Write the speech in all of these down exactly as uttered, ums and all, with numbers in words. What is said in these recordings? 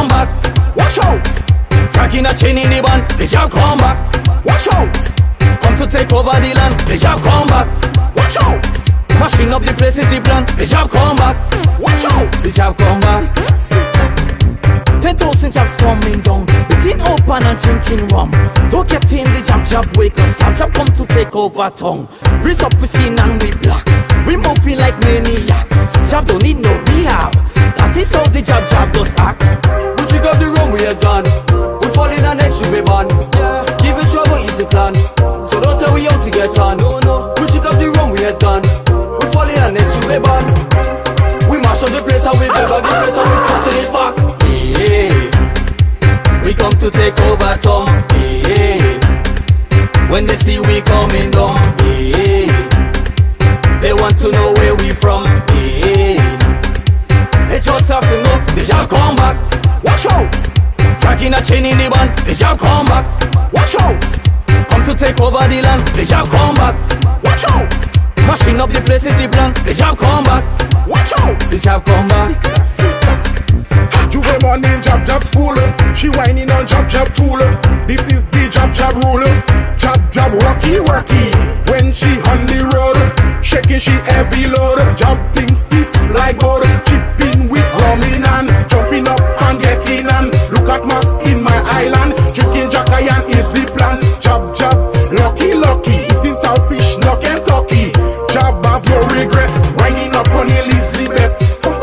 come back. Watch out. Dragging a chain in the band, the jab come back. Watch out. Come to take over the land, the jab come back. Watch out. Mashing up the places, the plan, the jab come back. Watch out. The jab come back. Ten thousand jabs coming down, the tin open and drinking rum. Don't get in the jab jab way, cause jab jab come to take over tongue. Breeze up with skin and we black, we moving like maniacs. Jab don't need no rehab, that is how the jab jab does act. We pick up the room, we are gone. We fall in our next, you be born. Yeah. Give it trouble is the plan, so don't tell we out to get on. No, no. We pick up the room, we are done. We fall in our next, you be born. We mash up the place and we never the place and we cut it back. Yeah. We come to take over town. Yeah. When they see we coming down, yeah. They want to know where we from. Yeah. They just have to know they shall come back. Watch out. Dragging a chain in the band, they shall come back. Watch out. Come to take over the land, they shall come back. Watch out. Mashing up the places, the plan, they shall come back. Watch out. They shall come back. Juve morning jab jab school, she whining on jab jab tool. This is the jab jab rule. Jab jab rocky rocky. When she on the road, shaking she heavy load. Jab things stiff like board. Chipping with rumming and jumping up and getting on. Look at mass in my island. Drinking Jackayan is the plan. Jab jab lucky lucky. Eating saltfish no Kentucky. Jab have no regret. Whining up on Elizabeth.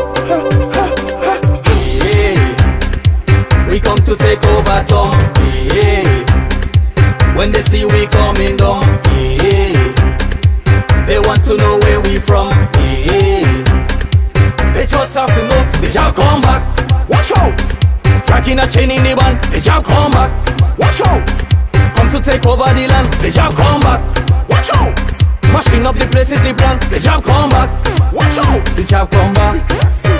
We come to take over town, yeah. When they see we coming down, yeah. They want to know where we from, yeah. They just have to know they shall come back. Watch out. Dragging a chain in the band, they shall come back. Watch out. Come to take over the land, they shall come back. Watch out. Mashing up the places, the plan, they shall come back. Watch out. They shall come back.